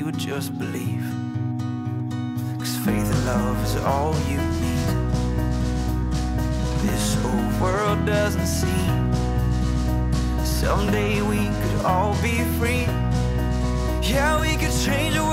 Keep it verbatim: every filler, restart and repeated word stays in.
would just believe. Cause faith and love is all you need. This whole world doesn't see someday we could all be free. Yeah, we could change the